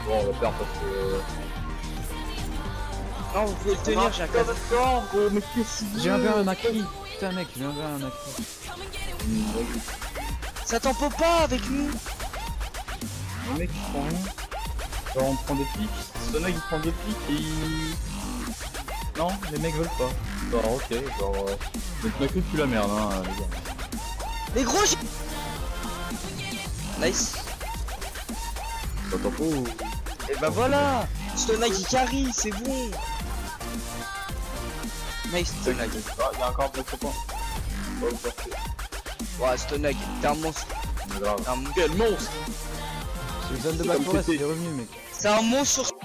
Bon, on va perdre parce que... Non, vous pouvez le tenir, j'ai un cadeau. Mais qu'est-ce que J'ai un verre un acquis. Putain mec, j'ai un verre un acquis. Ça t'en peut pas avec nous. Le mec il prend rien. Genre on prend des pics, ce mec il prend deux pics et il... Non, les mecs veulent pas. Genre ok, genre... Donc ma queue pue la merde hein les gars. Mais gros, nice. T'entends pas ou... Et bah voilà. Stonag il carry, c'est bon. Nice Stonag. Ah, y'a encore un peu de copain. Pas le porter. Ouais, Stonag, t'es un monstre. C'est grave. T'es un monstre. Quel monstre! C'est le zone de Black Forest, il est revenu mec. C'est un monstre sur...